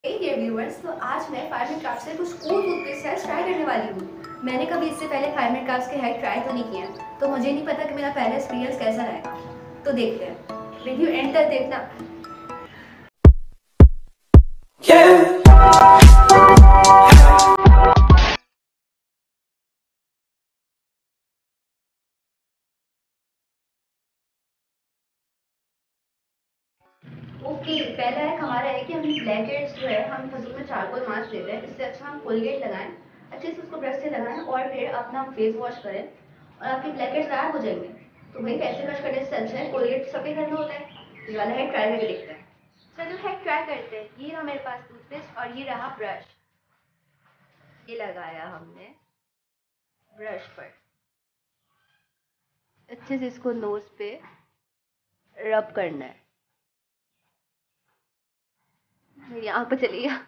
Dear viewers, तो आज मैं फार्मिंग क्राफ्ट से कुछ कूल टूथपेस्ट हैक्स ट्राई करने वाली हूँ। मैंने कभी इससे पहले फार्मिंग क्राफ्ट के हैक ट्राई तो नहीं किया, तो मुझे नहीं पता कि मेरा पहला एक्सपीरियंस कैसा रहेगा। तो देखते हैं, वीडियो एंड तक देखना। ओके, पहला हैक हमारा है कि हम ब्लैक हेड्स जो है हम फजूल में चारकोल मास्क लेते हैं। इससे अच्छा हम कोलगेट लगाएं, अच्छे से उसको ब्रश से लगाएं और फिर अपना फेस वॉश करें और आपके ब्लैक हेड्स गायब हो जाएंगे। तो भाई पैसे खर्च करने से अच्छा है कोलगेट सबके घर में होता है। ये वाला हैक ट्राई करके देखते हैं। चलो हैक ट्राई करते हैं। ये रहा मेरे पास टूथपेस्ट और ये रहा ब्रश। ये लगाया हमने ब्रश पर, अच्छे से इसको नोज पे रब करना है। मेरी आँख पे चली गया।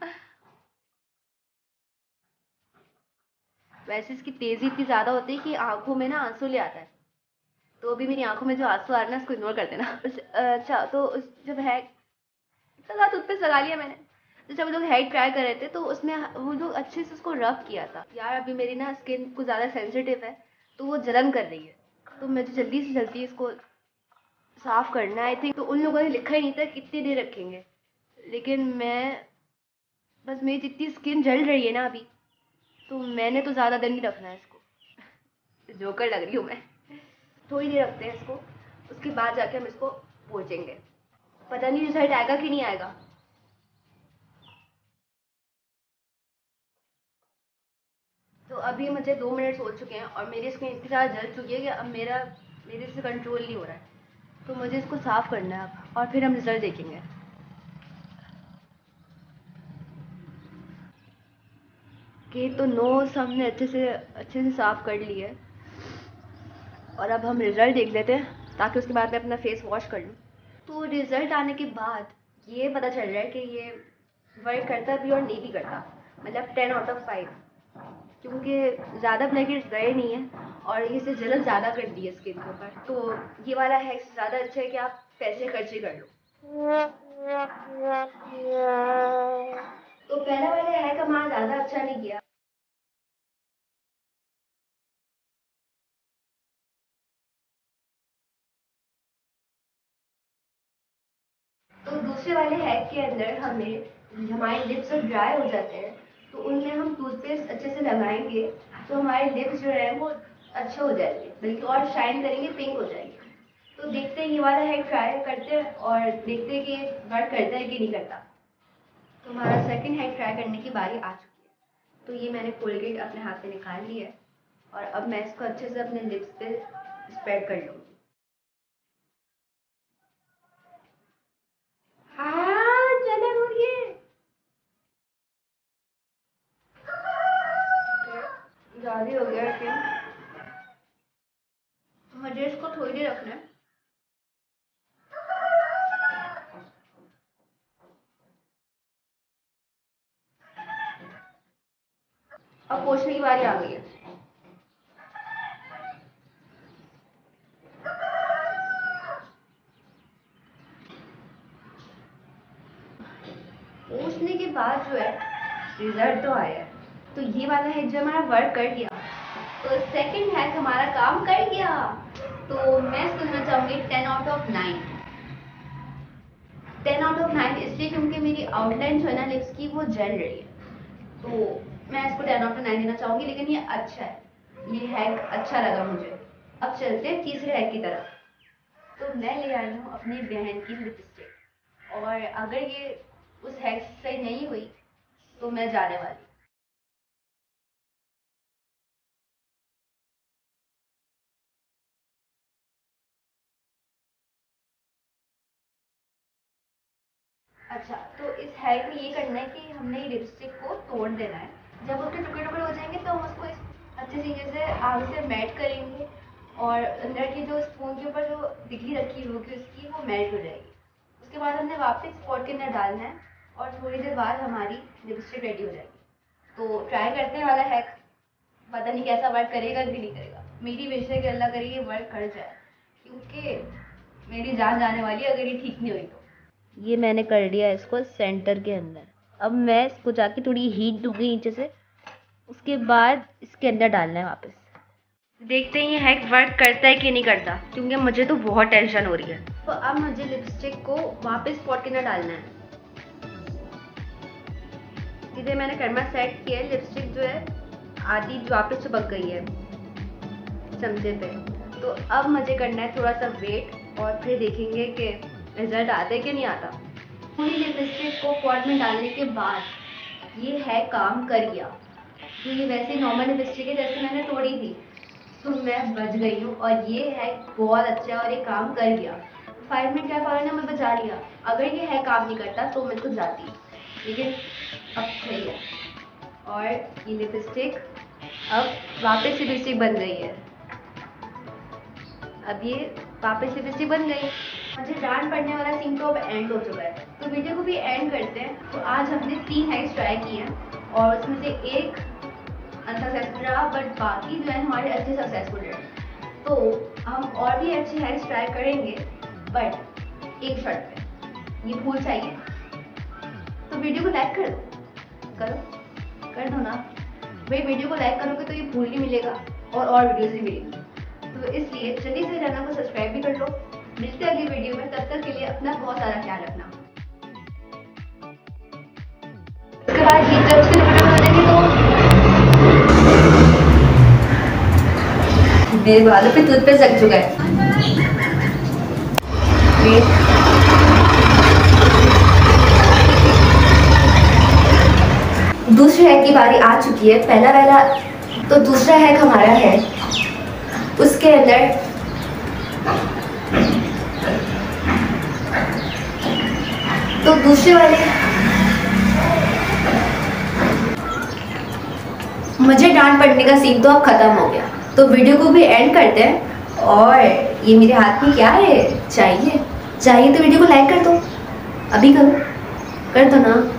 वैसे इसकी तेजी इतनी ज्यादा होती है कि आंखों में ना आंसू ले आता है। तो अभी मेरी आंखों में जो आंसू आ रहे हैं उसको इग्नोर कर देना। अच्छा, तो जब हैक इतना ज्यादा टूथपेस्ट लगा लिया मैंने, तो जब लोग हैक ट्राई कर रहे थे तो उसमें वो लोग अच्छे से उसको रब किया था। यार अभी मेरी ना स्किन कुछ ज्यादा सेंसिटिव है, तो वो जलन कर रही है, तो मुझे जल्दी से जल्दी इसको साफ करना है। आई थिंक तो उन लोगों ने लिखा ही नहीं था कितनी देर रखेंगे, लेकिन मैं बस मेरी जितनी स्किन जल रही है ना अभी, तो मैंने तो ज़्यादा देर नहीं रखना है इसको। जोकर लग रही हूँ मैं। थोड़ी देर रखते हैं इसको, उसके बाद जाके हम इसको पोंछेंगे। पता नहीं रिजल्ट आएगा कि नहीं आएगा। तो अभी मुझे 2 मिनट हो चुके हैं और मेरी स्किन इतनी ज़्यादा जल चुकी है कि अब मेरे से कंट्रोल नहीं हो रहा है। तो मुझे इसको साफ़ करना है अब और फिर हम रिजल्ट देखेंगे। कि तो नोज हमने अच्छे से साफ़ कर ली है और अब हम रिजल्ट देख लेते हैं ताकि उसके बाद मैं अपना फेस वॉश कर लूँ। तो रिजल्ट आने के बाद ये पता चल रहा है कि ये वर्क करता भी और नहीं भी करता। मतलब 10 आउट ऑफ 5, क्योंकि ज़्यादा ब्लैकेट्स गए नहीं हैं और इससे जलन ज़्यादा कर दी है स्किन के ऊपर। तो ये वाला हैक ज़्यादा अच्छा है कि आप पैसे खर्च ही कर लो। तो पहला वाला हैक हमारा ज़्यादा अच्छा नहीं किया। तो दूसरे वाले हैक के अंदर हमारे लिप्स जब ड्राई हो जाते हैं तो उनमें हम टूथपेस्ट अच्छे से लगाएंगे, तो हमारे लिप्स जो है वो अच्छे हो जाएंगे, बल्कि और शाइन करेंगे, पिंक हो जाएंगे। तो देखते हैं ये वाला हैक ट्राई करते हैं और देखते हैं कि वर्क करता है कि नहीं करता। तो हमारा सेकंड हैक ट्राई करने की बारी आ चुकी है। तो ये मैंने कोलगेट अपने हाथ से निकाल ली है और अब मैं इसको अच्छे से अपने लिप्स पे स्प्रेड कर लूँगी। हाँ, जलन हो रही है। ज़्यादा हो गया लेकिन मुझे इसको थोड़ी देर रखना है। अब पोंछने की बारी आ गई है। पोंछने के बाद जो है रिजल्ट तो आया है। तो ये वाला हैक जो हमारा वर्क कर गया, तो सेकंड हैक हमारा काम कर गया। तो मैं इसको देना चाहूँगी 10 आउट ऑफ 9। 10 आउट ऑफ 9 इसलिए क्योंकि मेरी आउटलाइन जो है ना लिप्स की वो जल रही है। तो मैं इसको 10 आउट ऑफ 9 देना चाहूँगी, लेकिन ये अच्छा है, ये हैक अच्छा लगा मुझे। अब चलते हैं तीसरे हैक की तरफ। तो मैं ले आई हूँ अपनी बहन की लिपस्टिक, और अगर ये उस हैक से नहीं हुई तो मैं जाने वाली। अच्छा, तो इस हैक में ये करना है कि हमने ये लिपस्टिक को तोड़ देना है। जब उसके टुकड़े टुकड़े हो जाएंगे तो हम उसको अच्छे तरीके से आग से मेल्ट करेंगे और अंदर की जो स्पून के ऊपर जो डिग्री रखी होगी उसकी वो मेल्ट हो जाएगी। उसके बाद हमने वापस पॉट के अंदर डालना है और थोड़ी देर बाद हमारी लिपस्टिक रेडी हो जाएगी। तो ट्राई करते हैं वाला हैक। पता नहीं कैसा वर्क करेगा कि नहीं करेगा। मेरी विश है कि अल्लाह करे ये वर्क कर जाए, क्योंकि मेरी जान जाने वाली है अगर ये ठीक नहीं हुई तो। ये मैंने कर लिया इसको सेंटर के अंदर। अब मैं इसको जाके थोड़ी हीट दूंगी नीचे से, उसके बाद इसके अंदर डालना है वापस। देखते हैं ये हैक वर्क करता है कि नहीं करता, क्योंकि मुझे तो बहुत टेंशन हो रही है। तो अब मुझे लिपस्टिक को वापस पॉट के अंदर डालना है। सीधे मैंने कर्मा सेट किया है, लिपस्टिक जो है आधी वापस चिपक गई है चमचे पे। तो अब मुझे करना है थोड़ा सा वेट और फिर देखेंगे कि रिजल्ट आता है कि नहीं आता। पूरी लिपस्टिक को पॉट में डालने के बाद ये है काम कर गया। तो ये वैसे नॉर्मल लिपस्टिक है जैसे मैंने तोड़ी थी, तो मैं बच गई हूँ और ये है बहुत अच्छा और ये काम कर गया। 5 मिनट क्या फॉरन है मैं बचा लिया। अगर ये है काम नहीं करता तो मैं तो जाती, लेकिन अब सही है। और ये लिपस्टिक अब वापस से लिपस्टिक बन गई है। अब ये वापस लिपस्टिक बन गई। मुझे डांट पड़ने वाला सीन तो अब एंड हो चुका है, तो वीडियो को भी एंड करते हैं। तो आज हमने 3 हैक्स ट्राई किए हैं और उसमें से एक अनसक्सेसफुल रहा, बट बाकी जो है हमारे अच्छे सक्सेसफुल रहे। तो हम और भी अच्छे हैक्स ट्राई करेंगे, बट एक शर्त पे, ये फूल चाहिए। तो वीडियो को लाइक कर दो, कर दो ना भाई। वीडियो को लाइक करोगे तो ये फूल भी मिलेगा और वीडियोस भी मिलेंगी। तो इसलिए जल्दी से चैनल को सब्सक्राइब भी कर लो। मिलते हैं अगली वीडियो में, तब तक के लिए अपना बहुत सारा ख्याल रखना। उसके बाद ये जब से बना देंगे तो मेरे बालों पे टूथपेस्ट लग चुका है। दूसरे हैक की बारी आ चुकी है। पहला तो दूसरा हैक हमारा है, उसके अंदर तो दूसरे वाले मुझे डांट पड़ने का सीन तो अब खत्म हो गया। तो वीडियो को भी एंड करते हैं। और ये मेरे हाथ में क्या है, चाहिए तो वीडियो को लाइक कर दो, अभी करो, कर दो ना।